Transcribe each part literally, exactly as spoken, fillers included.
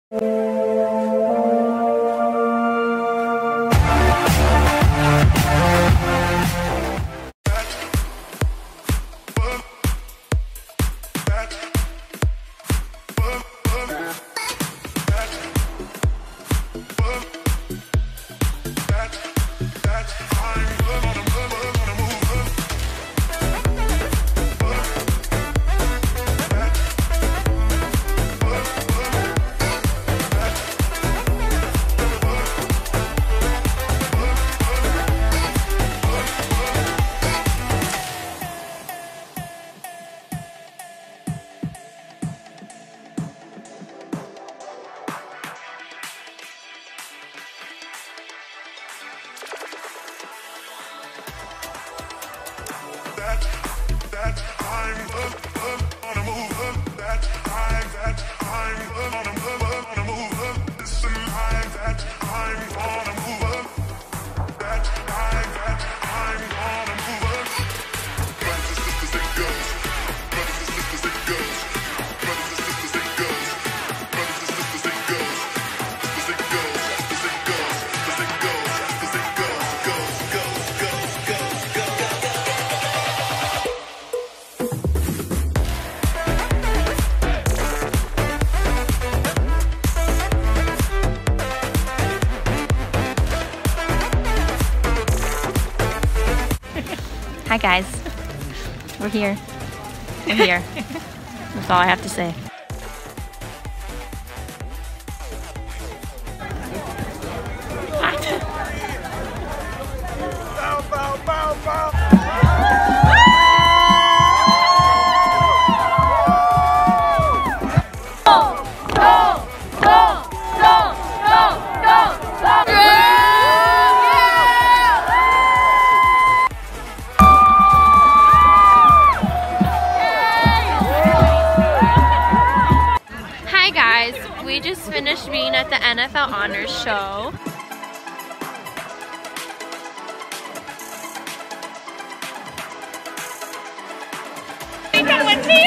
Hi guys, we're here, we're here, that's all I have to say. Bow, bow, bow, bow. We just finished being at the N F L Honors Show. You come with me?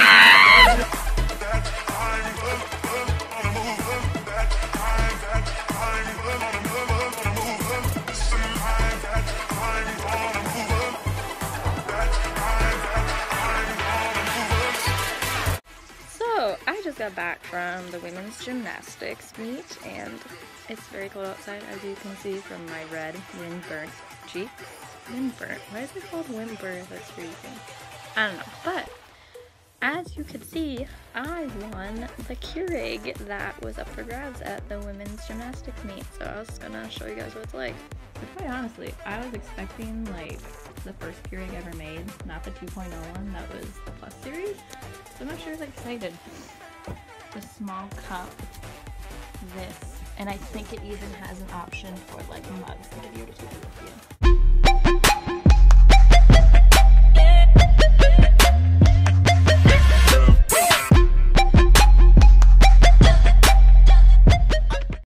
So, I just got back from the women's gymnastics meet and it's very cold outside, as you can see from my red wind-burnt cheeks. Wind-burnt? Why is it called wind-burnt? That's freezing. I don't know. But, as you can see, I won the KEURIG that was up for grabs at the women's gymnastics meet. So I was gonna show you guys what it's like. But quite honestly, I was expecting like the first KEURIG ever made, not the two point oh one that was the Plus series. So I'm not sure I was excited. The small cup, this, and I think it even has an option for like mugs to give you to take it with you.